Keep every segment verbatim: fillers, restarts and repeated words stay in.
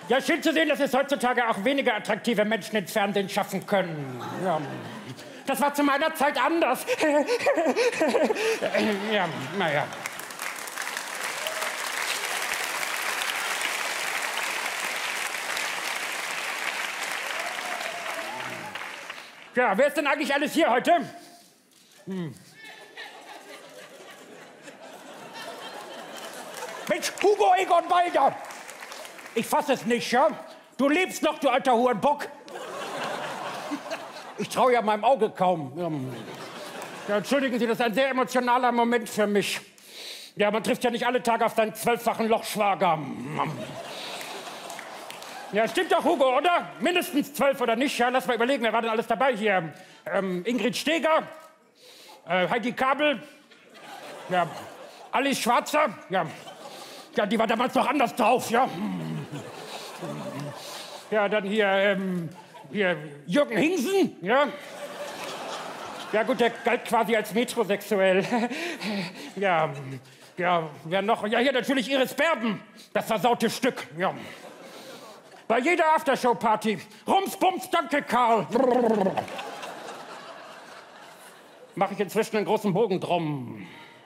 Ja, schön zu sehen, dass es heutzutage auch weniger attraktive Menschen ins Fernsehen schaffen können. Ja. Das war zu meiner Zeit anders. Ja, naja. Ja, wer ist denn eigentlich alles hier heute? Hm. Mensch, Hugo Egon Balder! Ich fass es nicht, ja? Du lebst noch, du alter Hurenbock. Ich traue ja meinem Auge kaum. Ja. Ja, entschuldigen Sie, das ist ein sehr emotionaler Moment für mich. Ja, man trifft ja nicht alle Tage auf seinen zwölffachen Lochschwager. Ja, stimmt doch, Hugo, oder? Mindestens zwölf oder nicht? Ja, lass mal überlegen, wer war denn alles dabei hier? Ähm, Ingrid Steger, äh, Heidi Kabel, ja, Alice Schwarzer, ja. Ja, die war damals noch anders drauf, ja. Ja, dann hier, ähm, hier Jürgen Hingsen, ja. Ja gut, der galt quasi als metrosexuell. Ja, ja, wer noch? Ja, hier natürlich Iris Berben, das versaute Stück, ja. Bei jeder Aftershow-Party. Rums, bums, danke, Karl. Mache ich inzwischen einen großen Bogen drum.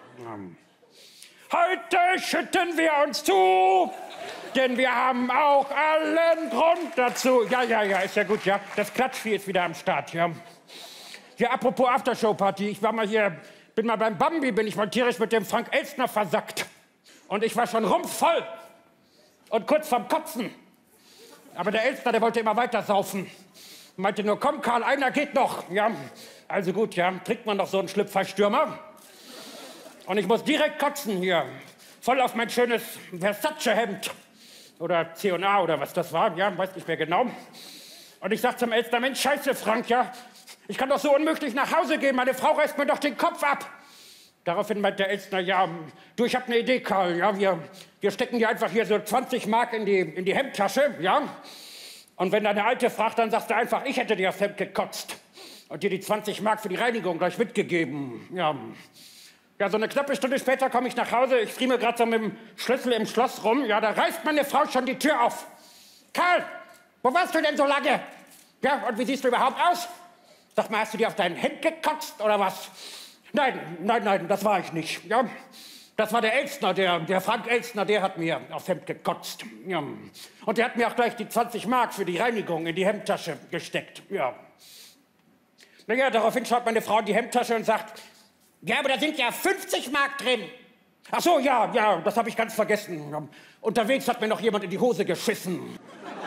Heute schütten wir uns zu, denn wir haben auch allen Grund dazu. Ja, ja, ja, ist ja gut, ja. Das Klatschvieh ist wieder am Start, ja. Ja, apropos Aftershow-Party. Ich war mal hier, bin mal beim Bambi, bin ich mal tierisch mit dem Frank Elstner versackt. Und ich war schon rumpfvoll und kurz vorm Kotzen. Aber der Elstner, der wollte immer weiter saufen. Meinte nur, komm Karl, einer geht noch. Ja, also gut, ja, trinkt man noch so einen Schlüpferstürmer. Und ich muss direkt kotzen hier. Voll auf mein schönes Versace-Hemd. Oder C und A oder was das war, ja, weiß nicht mehr genau. Und ich sag zum Elstner, Mensch, scheiße Frank, ja, ich kann doch so unmöglich nach Hause gehen, meine Frau reißt mir doch den Kopf ab. Daraufhin meint der Elstner, ja, du, ich hab eine Idee, Karl, ja, wir, wir stecken dir einfach hier so zwanzig Mark in die, in die Hemdtasche, ja. Und wenn deine Alte fragt, dann sagst du einfach, ich hätte dir das Hemd gekotzt. Und dir die zwanzig Mark für die Reinigung gleich mitgegeben, ja. Ja, so eine knappe Stunde später komme ich nach Hause, ich friemel gerade so mit dem Schlüssel im Schloss rum, ja, da reißt meine Frau schon die Tür auf. Karl, wo warst du denn so lange? Ja, und wie siehst du überhaupt aus? Sag mal, hast du dir auf dein Hemd gekotzt oder was? Nein, nein, nein, das war ich nicht. Ja, das war der Elstner, der, der Frank Elstner, der hat mir aufs Hemd gekotzt. Ja. Und der hat mir auch gleich die zwanzig Mark für die Reinigung in die Hemdtasche gesteckt. Ja. Naja, daraufhin schaut meine Frau in die Hemdtasche und sagt, ja, aber da sind ja fünfzig Mark drin. Ach so, ja, ja, das habe ich ganz vergessen. Unterwegs hat mir noch jemand in die Hose geschissen.